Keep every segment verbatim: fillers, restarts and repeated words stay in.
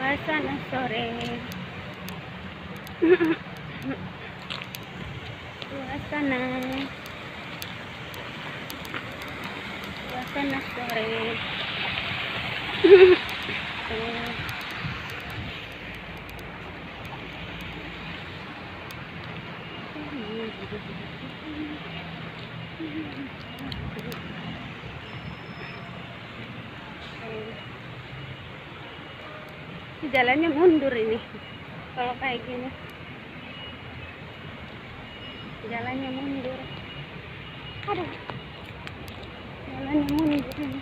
Suasana sore. Suasana. Suasana sore. Jalannya mundur ini kalau kayak gini, jalannya mundur. Aduh, jalannya mundur ini.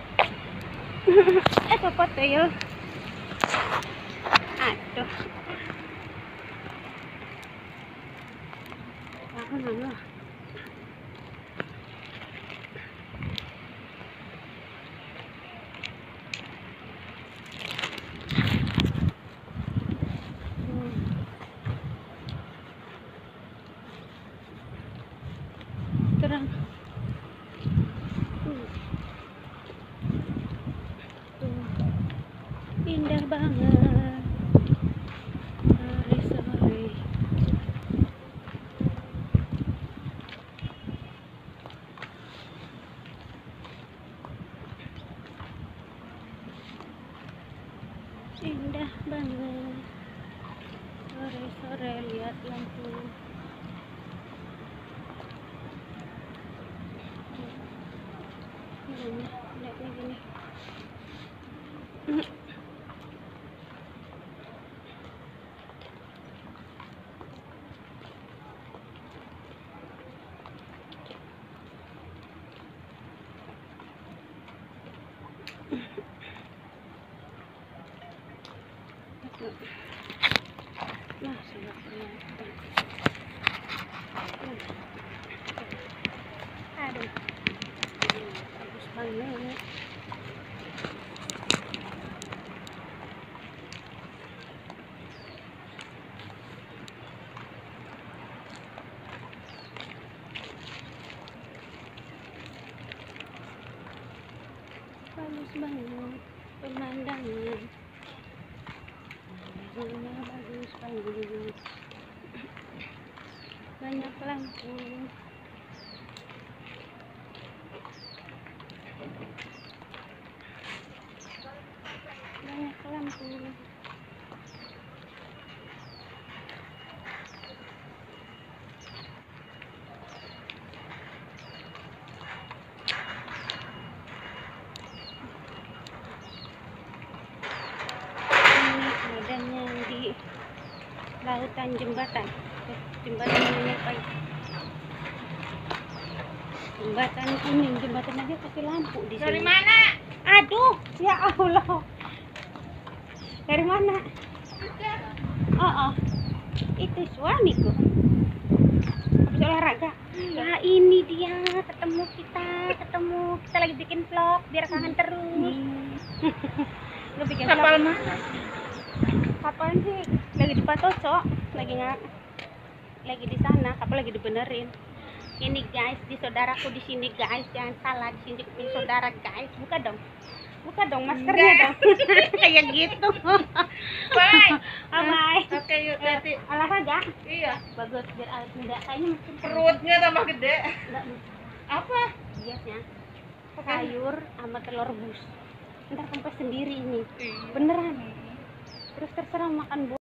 Eh, popot ya. Aduh, aku nggak. Terang. Uh. Uh. Indah banget sore-sore. Indah banget sore-sore, lihat lampu. Lihatnya gini. Nah, sudah kelihatan. Aduh, bagus banget. Bagus banget pemandangan. Pemandangannya bagus banget. Banyak lampu. Banyak lampu. Adanya di lautan jembatan, jembatan menyepai, jembatan kuning, jembatan aja kasih lampu di sini. Dari mana? Aduh, ya Allah, dari mana? Oh, oh. Itu suamiku habis olahraga. Ya ini dia, ketemu kita, ketemu kita lagi bikin vlog biar kangen terus. Lu bikin Kapal vlog. mana? Kapalnya sih lagi di Patoso, lagi nggak, lagi di sana, kapal lagi dibenerin. Ini guys, di saudaraku di sini guys, jangan salah, di sini punya saudara guys. Buka dong, buka dong maskernya dong. Kayak gitu. Bye. Oh, bye. Oke, yuk nanti. Olahraga Iya. bagus biar awet muda. Kayaknya mungkin Perutnya tambah gede. enggak, Apa? biasanya sayur sama telur rebus. Ntar sampai sendiri ini, Iya. beneran. Terus terserah makan bu.